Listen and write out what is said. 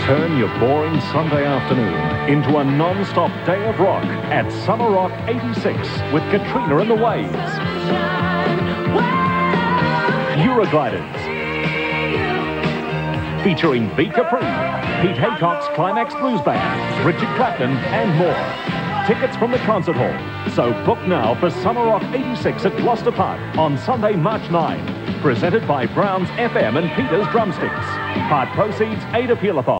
Turn your boring Sunday afternoon into a non-stop day of rock at Summer Rock 86 with Katrina and the Waves, Eurogliders, featuring B. Capri, Pete Haycock's Climax Blues Band, Richard Clapton and more. Tickets from the concert hall. So book now for Summer Rock 86 at Gloucester Park on Sunday, March 9. Presented by Brown's FM and Peter's Drumsticks. Part proceeds aid Appeal-a-thon.